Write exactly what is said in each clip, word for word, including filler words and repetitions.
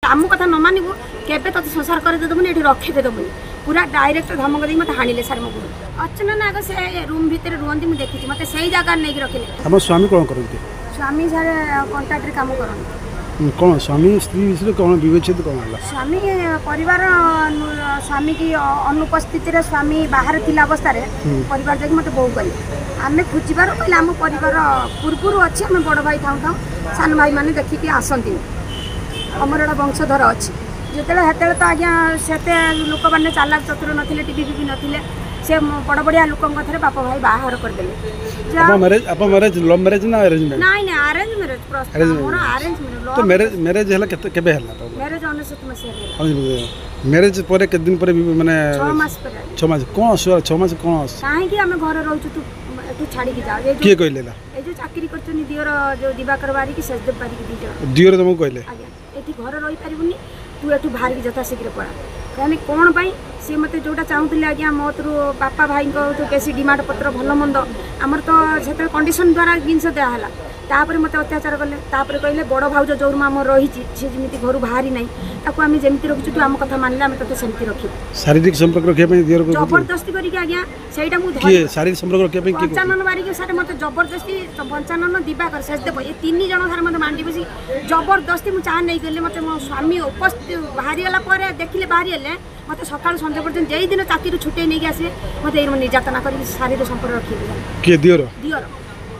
आम कथा न मानू केवे तो संसार करदेदेबुनि ये रखे देबुनि पूरा डायरेक्ट धमक दी मत हाणिले सार मो गुरु अर्चना नाग से रूम भितर रुहंती मुझे देखी मत से जगह नहीं रखिले। हम स्वामी कौन करते? स्वामी सारे कंट्राक्टर काम करते। कौन स्वामी स्त्री विषय कौन विवेचित कौन है? स्वामी परिवार स्वामी की अनुपस्थित स्वामी बाहर थिला अवस्था रे परिवार जाकि मते बहु कले आमे खोजिबार कहले आम परिवार पूर्वरु अच्छे आम बड़ भाई थाउ थाउ सान भाई माने देखिकी आसंती हमर एटा वंशधर अच्छी जिते हेते तो आज्ञा से लोक मैंने चालाक चतुर नथिले टीवी भी नथिले से बड़ बढ़िया लोकों कथरे बापा भाई बाहर करदेले। आपन मैरिज आपन मैरिज लव मैरिज ना अरेंज मैरिज? नहीं नहीं अरेंज मैरिज प्रस्ताव मोर अरेंज मैरिज। तो मैरिज मैरिज हला केते केबे हला? मैरिज उन्नीस मसिया हला। मैरिज परे के दिन परे माने छह मास परे छह मास कोन सो छह मास कोन काहे कि हमें घर रहू तू तू छाड़ी के जा के कहलेला ए जो चाकरी करछनी दियोर जो दिवाकर बारी की सजदेव बारी की दीजो दियोर तुमको कहले आज्ञा एठी घर रही परिबुनी तू एठू बाहर की जथा शीघ्र पड़ा कहने कौन पाई सी मते जोटा चाहूले आज्ञा मोतरु बापा भाई को बेसी डिमांड पत्र भल मंद आमर तो से कंडीशन द्वारा जिनस दिहला तापर मत अत्याचार कले तापर कहले बड़ भाउज जो आम रही सी जमी घर बाहरी ना ताको आम जमी रखी तू आम कथा मानले आम ते सेमती रखी शारीरिक संपर्क रखिया जबरदस्ती करके आज्ञा सेटा मु शारीरिक संपर्क रखिया पंचानन बारी सारे मत जबरदस्ती पंचानन दिवाकर शेषदेव ये तीन जन सारे मत मांडी बसी जबरदस्ती मु चाह नहीं गले मत मो स्वामी उपस्थित बाहरी गला पर देखिले बाहरी हेले मत सकाळ संध्या पर्यंत जेई दिन चाकरी छुटे नहीं आसे मत निर्यातना कर शारीरिक संपर्क रखी के दियोर दियोर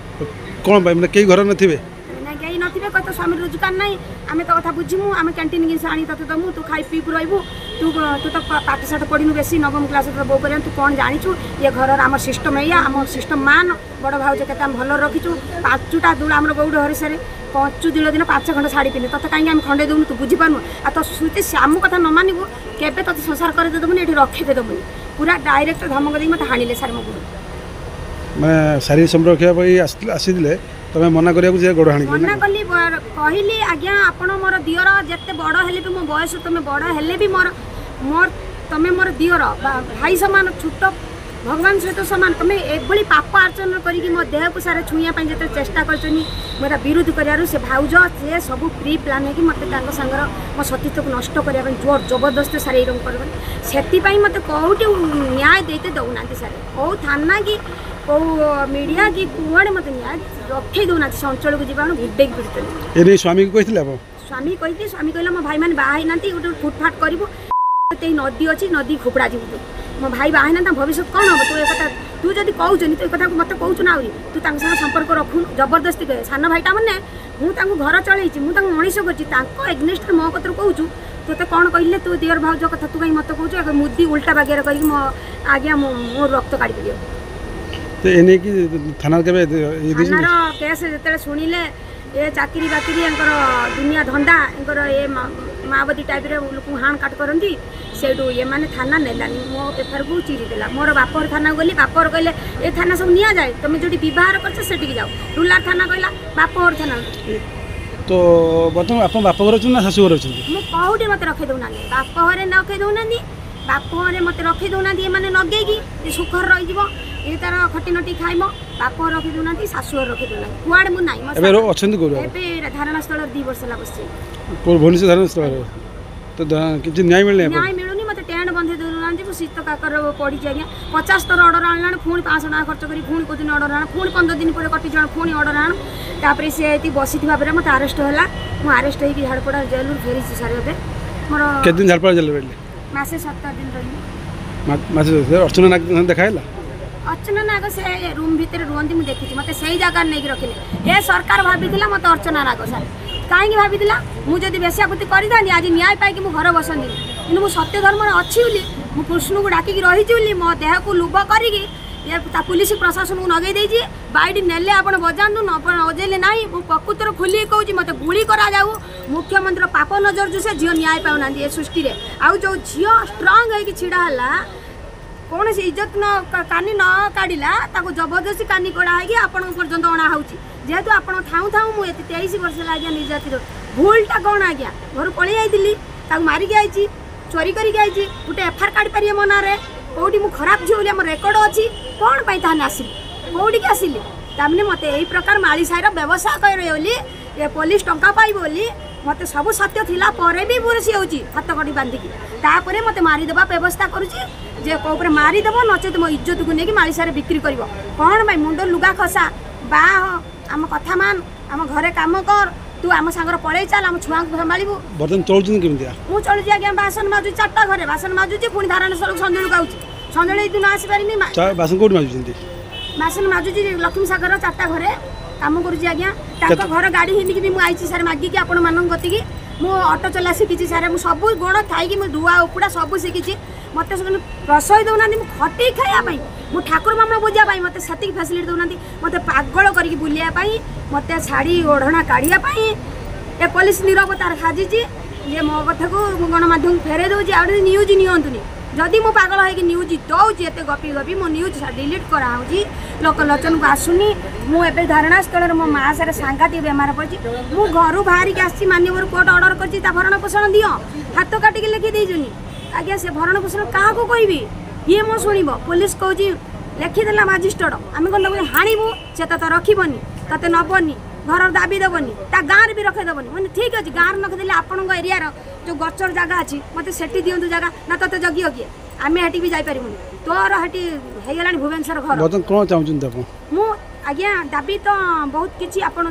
कौन भाई मैंने कई घर नथिबे ना कई नथिबे कत स्वामी रोजगार नहीं आमे तो कथा बुझिमु आमे कैंटीन गिन आनी तते दमु तू खाई पी रहबू तू तू तो पाठ साठ पढ़िनु बेसी नवम क्लास तो बो कर तू कौन जानिछु ये घर आम सिस्टम या आम सिस्टम मान बड़ भाउज केते हम भल रखिछु पांचटा दूला हमर गौड़ हरिसरे पांचु दिल दिन पांच खंड साड़ी पिने तते काई हम खंडे देउनु तू बुझि पानु आ तो सुते श्याम कथा न मानिबू केबे तो संसार कर देदेबुनि एठी रखे देदेबुनि पूरा डायरेक्ट धमक दी मत हाणिले सार मो गुरु मैं शारीरिक संपर्क आसीले तमें मना करिया गोड़ हाणी मना कली कहली आज्ञा आपण मोर दियर जेते बड़ हेले भी मो बयस तुम बड़ हेले भी मोर मोर तमें मोर दियर भाई समान छोट भगवान सहित सामान तुम एभली पाप अर्चन करी मो देह को सारे छुइया जो चेष्टा कर मेरा विरोध कर से भाउज से सब प्री प्लान है कि मत सांगर मो सतीत्व को नष्ट करने जोर जबरदस्त सारे रंग कर मत कौटी न्याय देते दौना सारे कौ थाना कि कौ मीडिया कि कुआड़े मत न्याय रखे दौना से अंचल को जीवन घुडेक पड़ते स्वामी को स्वामी कही स्वामी कहला मो भाई मैंने बाहर ना गोटे फुटफाट करूँ नदी अच्छी नदी खोपड़ा जीव मो भाई बाहर ना भविष्य कौन हम तू एक तू जब कहूँ तो एक मत कहूँ ना तू संगे संपर्क रखु जबरदस्ती कहे सान भाईटा मैंने मुझे घर चलती मुझे मनीष कर एग्नेस्ट मो कतर कहूँ तो कौन कहले तू दियर भाउज कथा तू कहीं मत कहूँ मुदी उल्टा बागेर कर मो आज्ञा मो रक्त काढ़ी पड़े थाना केस जो शुणिले ये चाकरी बाकरी दुनिया धंदा ये माओवादी टाइप लोक हाण काट करती से ये मैंने थाना नेलानी मो पेपर को चिरीदेला मोर बापर थाना गली बापर कहले ये थाना सब निया जाए तुम जो बहार कर जाओ रुलार थाना कहला बापर थाना तो बर्तमान आप बापर घर ना शाशुघर अच्छे मुझे मत रखे दौना बापर न रखे दौना बापर मत रखे दौना मैंने नगेगी सुखर रही ये तार खटी नटी खाइम बाप रखी दौना शाशुघर रखी दौना कुआड़े मुझे धारणा स्थल दी वर्ष है बस तो किसी न्याय मिलने न्याय मिलूनी मत टेंट बंधे दौना शीत काकर पड़ी आज्ञा पचास तर अर्डर आना पुणी पाँच टाँग खर्च कर पुणी कौन दिन अर्डर आना पुणी पंद्रह दिन पर कटी जाना पुणी अर्डर आना तापर सी बसी भाव मत आरेस्ट है मुझे आरेस्ट होगी झाड़पड़ा जेल फेरी सारे ए मोर दिन झाड़पड़ा जेल मसे सप्ताह दिन रही अर्चना देखा अर्चना नाग से रूम भितर रुहंती मुझे देखी मत से जगह नहीं रखिले ये सरकार भाभी मत अर्चना नाग सार कहीं भाभी मुझे बेसियापुति कर आज न्याय पाई मुझे घर बसंती कि मुझे सत्य धर्म अच्छी मुझे कृष्ण को डाकिकी रही मो देह को लुभ करी पुलिस प्रशासन को नगे देजी बाइट नेले आप बजातु नजेले ना प्रकृतर खोली कहूँ मत गुली करा जाऊ मुख्यमंत्री पाप नजर जो से झील न्याय पाऊना ये सृष्टि आउ जो झील स्ट्रंग होगी छिड़ा है कौन से इज्जत न कानी न काढ़ला जबरदस्ती कानी कड़ा है आपण पर्यंत अणा हो जेहेतु आप थाऊ थाऊ मुझे तेईस वर्ष आज्ञा निर्यातिर भूलटा कौन आज्ञा घर पलि आई मारिकी आई चोरी करके आई गोटे एफआईआर काढ़ी पारे मो ना कौटी मुझे खराब झील बोली रेकर्ड अच्छी कौन पाई ताने आसिली कौटी की आसिली तामने मत यही प्रकार माली साईर व्यवसाय करे बोली पुलिस टंका पाई बोली मत सब सत्य थिला परे भी पुरसी होची हाथ कटी बांधिकी तापर मत मारिदेवा व्यवस्था करुची जे कोपरे मारिदेव नचेत मो इज्जत को लेकिन मालिसारे बिक्री कर कौन भाई मुंड लुगा खसा बाह आम कथा मान आम घरे काम कर तू आम सांगर पड़े चल आम छुआ को संभालू बर्तन चलुछन केमितिया मु चलुची आज्ञा बासन माजुची चारटा घरे बासन माजुची पुणी धारण स्थल संजोल गाउची संजोल दिन आसी पारिनी बासन कोड माजुछन्ती बासन माजुची लक्ष्मी सागर चारटा घरे काम करुची आज्ञा ताको घर गाड़ी हिंदी भी मु आइची सारे मागी कि आपण मानन गति की मु ऑटो चला शिखी सारे मु सब गुण खाई कि धुआ उपुड़ा सब शिखी मत रसोई दौना मु खटे खायापाई मु ठाकुर मामला बुझापी मत से फैसिलिटी दौना मत पागल करके बुलायापाई मत छाड़ी ओढ़ना काढ़ापी ए पुलिस निरवतार खाजी जे मो कथा को गणमाध्यम फेरे दूसरी आ न्यूज नियंतुनी जदि मो पागल है न्यूज दौची एत गपी गपी मो न्यूज डिलीट कराऊँगी लोक लोचन को आसुनी मुझे धारणा स्थल मो माँ सारे सांघातिक बेमार पड़ी मु घर बाहर की आसी मानवर कोर्ट अर्डर कर भरण पोषण दियो हाथ काटिक लिखिदेनी आज्ञा से भरण पोषण क्या कहबी ये मो शुण पुलिस कौन लिखिदेला माजिस्ट्रेट आम कौन हाणीबू से तो रखनी ते नबनी घर दाबी देवनी ता गाँव भी रखेदेवनी मैंने ठीक अच्छे गाँव रखिदे आपण एरिया जो गचर जगह अच्छी मत से दिंतु जगह ना ते जगियो किए आम हेटी भी जापरूनी तोर हेटी होगा भुवनेश्वर घर कौन चाहते मु आज्ञा दाबी तो बहुत किसी आपड़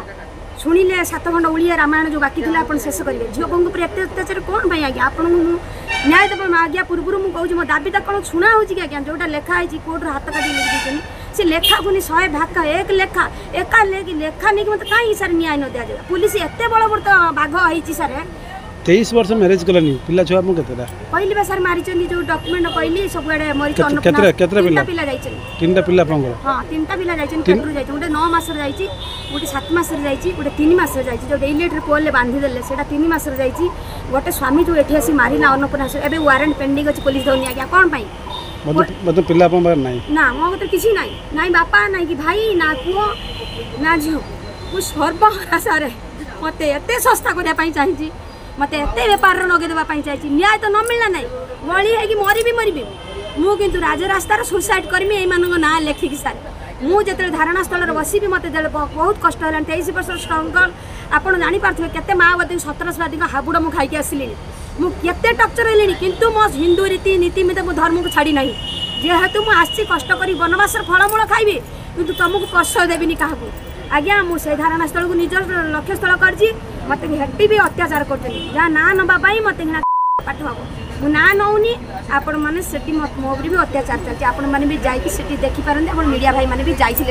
शुणिले सात खंड ओडिया रामायण जो बाकी था आप शेष करेंगे झील बंग पर एत अत्याचार कौन भाई आज्ञा आपको न्याय देव आज्ञा पूर्व मुझे कहूँ मो दाबीटा कौन शुणा हो आज्ञा जोटा लेखाई कोर्टर हाथ काटी लिखी से लेखा को शहे भाग एक लेखा एका लेखा नहीं मतलब कहीं सारे न्याय न दि जाए पुलिस एत बड़ बड़ बाघ होती सारे तेईस वर्ष मैरिज कलानी पिला छुआ मु केतेला कहली बा सर मारी चंदी जो डॉक्यूमेंट कहली सब एडे मरी चन्न केतरा केतरा पिला पिला जाइछन तीनटा पिला पंगो हां तीनटा पिला जाइछन केतरु जाइछन गोटे नौ मास रे जाइछि गोटे सात मास रे जाइछि गोटे तीन मास रे जाइछि जो डेली लेटर पोल ले बांधी देले सेटा तीन मास रे जाइछि गोटे स्वामी जो एठी आसी मारिला अन्नपूर्णा एबे वारंट पेंडिंग अछि पुलिस दौनी आज्ञा कोन पई मत मत पिला पं बार नाही ना मो तो किछि नाही नाही बापा नाही कि भाई ना पुओ ना झियो मु सर्व आशारे मते एते सस्ता करिया पई चाहिछि मत एत बेपार लगे देवाई चाहिए न्याय तो न मिलना ना बड़ी है कि मरी मरबी मु किंतु राजरास्तार सुसाइड करमी ये ना लेखिकी सारे मुझे धारणा स्थल बसी मत बहुत कष्ट है तेईस वर्ष स्ट्रगल आपड़ जापारे केते माओवादी सत्रसवादी हाबुड़ मुझे खाई आसली मुझे टक्चर है किंतु मो हिंदू रीति नीति मत मो धर्म को छाड़ी ना जेहेतु मुझे आसी कष्ट कर बनवास फलमूल खाइबी किंतु तुमको कष्ट देवी क्या आज्ञा मुझे धारणा स्थल को निज लक्ष्य स्थल कर मत हेटी भी अत्याचार कर जहाँ ना नापाई मत पाठ हम ना नौनी आपण मैंने से मो भी अत्याचार चलती आपण मैंने भी जाकि देखिपारे आप मीडिया भाई मैंने भी जाइए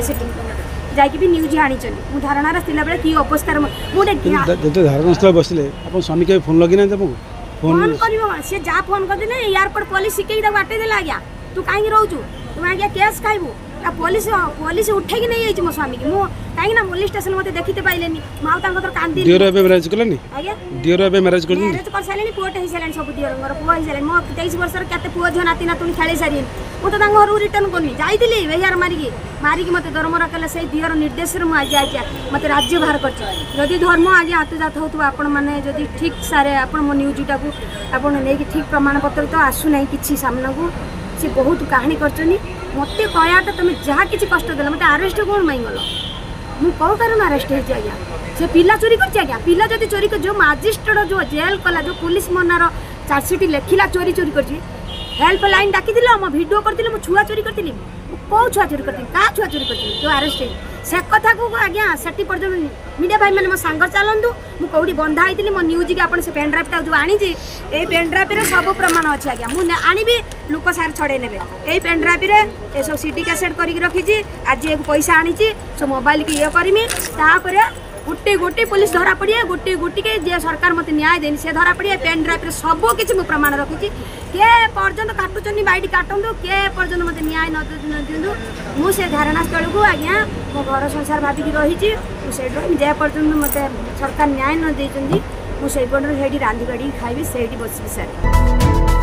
जाकि भी न्यूज आनी मु धारणार बेले कि अवस्था मुझे धारणा स्थल बसले स्वामी के फोन लगी ना फोन कर सी जहाँ फोन करदे एयरपोर्ट पुलिस शिखे बाटे देला आज्ञा तू कहीं रोचु तुम आज्ञा केस खाइबू पुलिस पुलिस उठेकी नहीं जाइए मो स्वामी की मु कहीं पुलिस स्टेशन मत देखते पाइले माँ तर कांदी दियोर एबे मैरिज करलानी आज्ञा दियोर एबे मैरिज करनी मैरिज कर सारे पुओटे हो सारे सब दियोर पुओ हो सारे मो तेईस वर्ष केते पुओ झियो नाती नातुणी खेली सारी मु तो घर रिटर्न करनी जाइली बेहार मारिकी मारिकी मत दरमरा कले से दियोर निर्देश मुझे आज्ञा मत राज्य बाहर कर धर्म आज्ञा आत्मजात हो आपण मैंने जदि ठीक सारे आप मो न्यूजटा को आप नहीं ठीक प्रमाण पत्र तो आसुना कि सामना को सी बहुत कहानी कर मत कहता तुम जहाँ किसी कष्ट देला मत आरेस्ट कौन माई गल मु कौ कारण आरेस्ट हो आज्ञा से पिला चोरी कर आज्ञा पिला जब चोरी कर जो माजिस्ट्रेट जो जेल कला जो पुलिस मनार चार्जसीट लिखला चोरी चोरी कर हेल्प लाइन डाकी मो भिडियो करी मु छुआ चोरी करी कौ छुआ चोरी करी क्या छुआ चोरी कर जो आरेस्ट से कथा को आज्ञा से पर्यटन मीडिया भाई मैंने मो सांग चलतु मुझे बंधा होती मो न्यूज की आप पेन ड्राइवटा जो आनी ये पेन ड्राइव सब प्रमाण अच्छे आज्ञा मुझे आनी लोक सारे छड़े ने यही पेन ड्राइव ये सब सीडी कैसेट कर रखी आज एक पैसा आनी सब मोबाइल की ये करमी तापर गोटे गोटे पुलिस धरा पड़े गोटे गोटे के जे सरकार मत न्याय देनी से धरा पड़े पेन ड्राइव सब किसी मुझे प्रमाण रखी के पर्यटन काटुचनी बैठ काटतु के पर्यटन मत न्याय न दिंतु मुझे धारणा स्थल को आज्ञा मो घर संसार भाविकी रही जे पर्यटन मत सरकार न्याय न देती मुझे रांधि गाड़ी खाइबी से बस सारे।